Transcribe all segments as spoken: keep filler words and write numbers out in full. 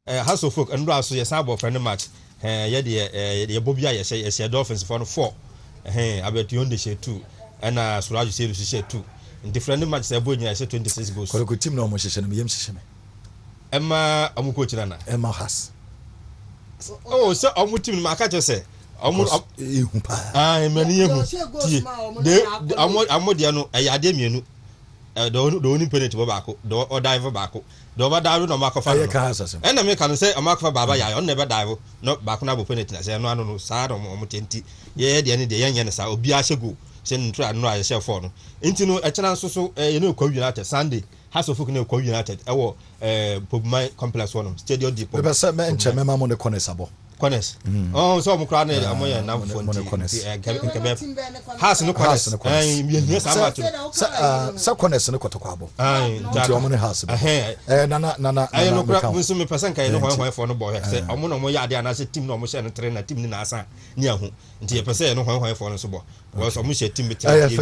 House of Folk and Brass, yes, I bought friend match. Yeah, the Bobia, yes, yes, Dolphins for four. Hey, I bet you on the share two. And uh, so you say you share two. In different match, they're going to say twenty-six goals. Kotoko team no more shishim yem shishim. Emma Amukochana. Emma has. Oh, so I'm with him, my catcher say. I'm many I'm what you know, a yademian. The only penalty tobacco, or diver bacco. The over dive no mark of fire. And I can say a mark for Baba, I never dive, not back now penalty. I say, no, no, sad or mutenti. Yeah, the end of the young and I'll be as a go. Send try and rise yourself for. Into no a chance so, you know, Co United Sunday. Has of fucking Co United, our my complex one, Stadio Deep. But some men, Chamam on the Conesabo. Corners. Oh, so I'm crying. I'm going now for the corners. Has no corners. Yes, I'm at some corners in the Kotoko. I Germany has a hair. Nana, Nana, I know Consumer Person. I know why for no boy. I said, I'm one of my yard and I said, Tim no more and train a team in Nasa near whom. Until per se, no why for no so. Was a mission team. I have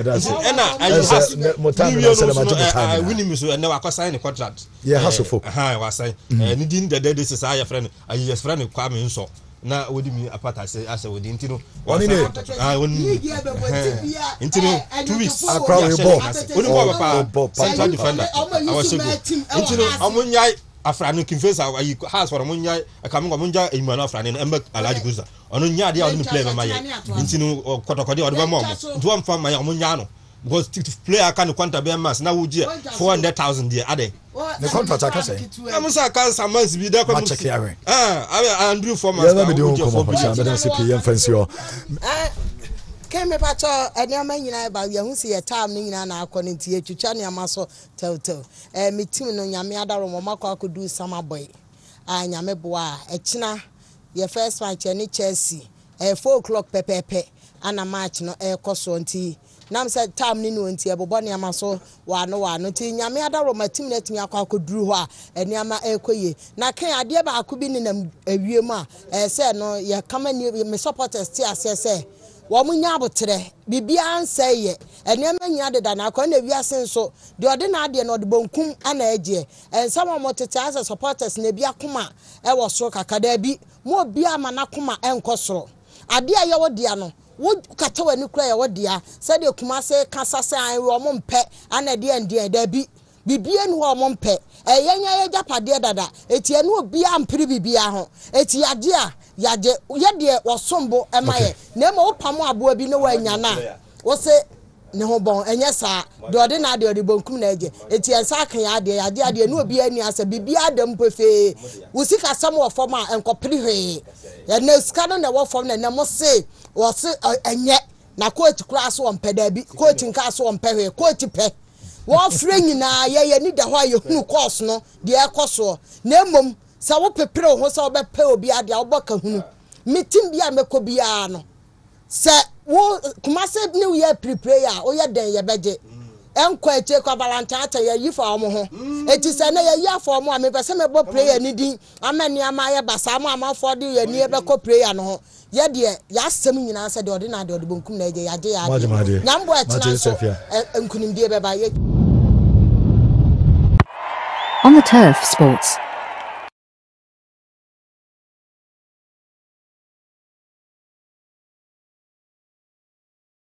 winning Miss and never sign a contract. Yeah, House of Folk. I was saying, and indeed the dead is a friend. I just friend of Kwame. So now would me apart I say as I would intino one I wouldn't intino two weeks I probably bought central defender I was so good intino amunya afranu confess our house for amunya akamu amunya imana afranu embe alaji guza onu nya dia onu play mama ye intino kotokode odo mama nto am fam my amunya no because player can quanta be mass na wo gia four hundred thousand there ade the contract I can say I'm say can some months be there come ah Andrew Former yeah let me do come up and then C P M fancy o eh can me pato eniama nyina ba ye hu se ye time ni nyina na akọ nti etwitwa ne amaso tel tel eh me team no nyame adaro mo makọ akodu sama boy ah nyame boa e kina ye first match ni Chelsea eh four o'clock pepepe ana match no e koso nti nam said time ni no nti ebobo ne amaso wa no wa no ti nyame adaro ma team na timi akọ akoduru ho a eniama ekoye na kan ade ba akobi ni nam awiem a eh say no ye kama ni me supporters ti asese wo munya abotre bibia ansa ye eniama nya de da na akọ na wiase nso de ode na ade no de bonkum ana eje ensama motete as supporters na bia koma e wo so kakada bi mo bia ma na koma enkosoro ade a ye wo dia no wo kata wani kura ya wodia said de kuma se kasa se an wo mo mpe ana de ande da bi bibie no wo mo mpe e yenya ye japade dada etie no obi ampiri bibia ho eti ade a yaje ye de wosombo emaye na ma opamo abo bi no wanya na wo se ne ho bon enye sa de ode na de ode bonkum na eje eti ensa kan ya de ade ade no obi ani asa bibia adam pefe wo sika sam wo fom a enkopiri hwe ya na sika no na wo fom na na mo se wo se enye na coach class wo mpeda bi coach nka so wo mpehwe coach pe wo frɛ nyina ye ye ni da ho aye hunu course no de ekoso na emom sa wo pepere ho sa wo be pe obi ade a wo boka hunu meeting bia meko bia no se wo kuma se new year prepare ya o ye den ye beje enko eche kwa valentine ata ye yi fa omo ho eti se na ye yi fa omo a me pese me bo prayer ni din amani ama ye basa mo ama for de ye ni e be ko prayer no ho ye de ya asem nyina se de ode na de ode bonkum na ye ya de ya nyambo etina so enkunim de be ba ye On the Turf Sports.